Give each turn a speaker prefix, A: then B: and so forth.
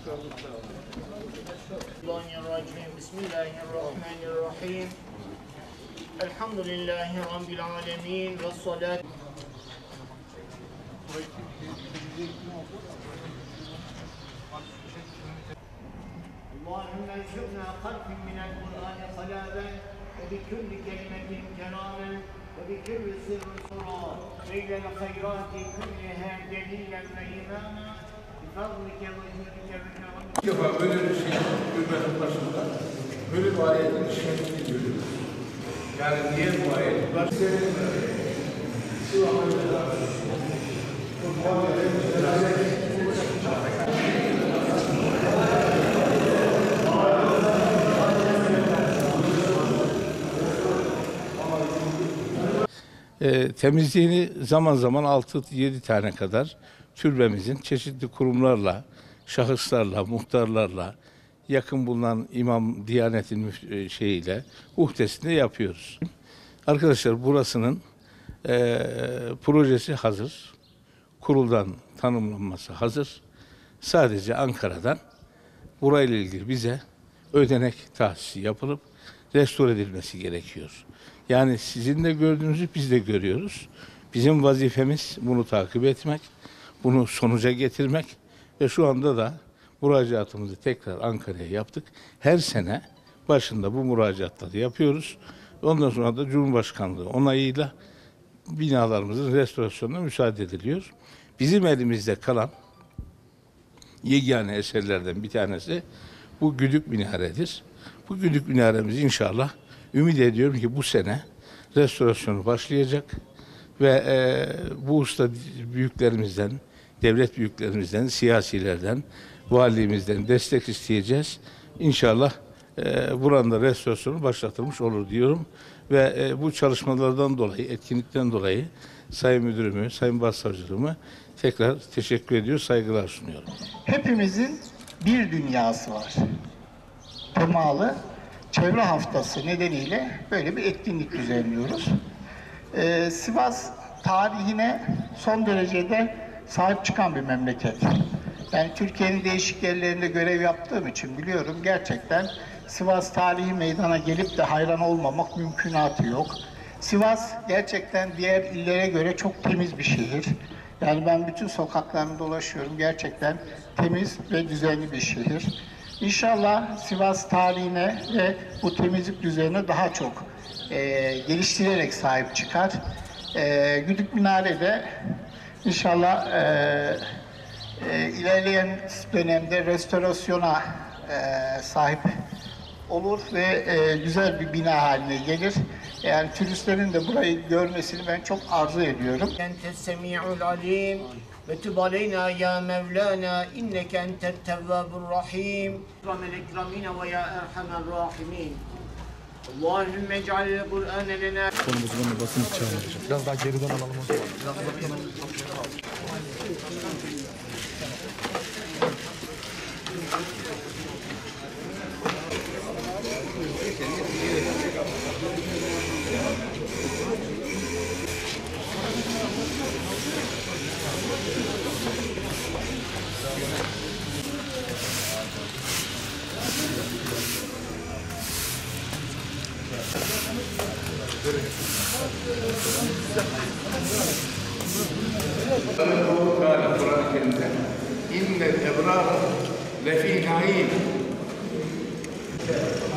A: Bismillahirrahmanirrahim. Elhamdülillahi Rabbil alemin. Vessalatu. Allahümme ec'alna harfin minel Kur'an salaben ve bi kulli kelimetin keramen ve bi kulli sırrın sura ve ilel hayrati kulliha delilen ve imama bi fadlike ve cudike ve keramen.
B: İlk defa böyle bir şey ümmetin başında böyle bir ayetin işlemini görüyoruz. Yani niye bu ayet var? Temizliğini zaman zaman 6-7 tane kadar türbemizin çeşitli kurumlarla, şahıslarla, muhtarlarla, yakın bulunan imam Diyanet'in şeyiyle, uhdesinde yapıyoruz. Arkadaşlar burasının projesi hazır. Kuruldan tanımlanması hazır. Sadece Ankara'dan burayla ilgili bize ödenek tahsisi yapılıp restore edilmesi gerekiyor. Yani sizin de gördüğünüzü biz de görüyoruz. Bizim vazifemiz bunu takip etmek, bunu sonuca getirmek ve şu anda da müracaatımızı tekrar Ankara'ya yaptık. Her sene başında bu müracaatları yapıyoruz. Ondan sonra da Cumhurbaşkanlığı onayıyla binalarımızın restorasyonuna müsaade ediliyor. Bizim elimizde kalan yegane eserlerden bir tanesi bu güdük minaredir. Bu güdük minaremiz inşallah ümit ediyorum ki bu sene restorasyonu başlayacak ve bu usta büyüklerimizden, devlet büyüklerimizden, siyasilerden, valimizden destek isteyeceğiz. İnşallah buranın da restorasyonu başlatılmış olur diyorum ve bu çalışmalardan dolayı, etkinlikten dolayı Sayın Müdürümü, Sayın Başsavcılığımı tekrar teşekkür ediyor, saygılar sunuyorum.
C: Hepimizin bir dünyası var. Temalı Çevre Haftası nedeniyle böyle bir etkinlik düzenliyoruz. Sivas tarihine son derecede sahip çıkan bir memleket. Yani Türkiye'nin değişik yerlerinde görev yaptığım için biliyorum, gerçekten Sivas tarihi meydana gelip de hayran olmamak mümkünatı yok. Sivas gerçekten diğer illere göre çok temiz bir şehir. Yani ben bütün sokaklarını dolaşıyorum. Gerçekten temiz ve düzenli bir şehir. İnşallah Sivas tarihine ve bu temizlik düzenine daha çok geliştirerek sahip çıkar. Güdük Minare'de inşallah ilerleyen dönemde restorasyona sahip olur ve güzel bir bina haline gelir. Yani turistlerin de burayı görmesini ben çok arzu ediyorum.
A: Entes semi'ul alim ve tub aleyna ya Mevlana inneke entet tevvabur rahim. Rahmel ekramine ve ya erhamer rahimin. Allahümme ec'alil Kur'ane lena.
D: Konumuzun basın çağıracak. Biraz daha geriden alalım o zaman.
B: Kur'an-ı Kerim'de İnnel ebrar lefî naîm.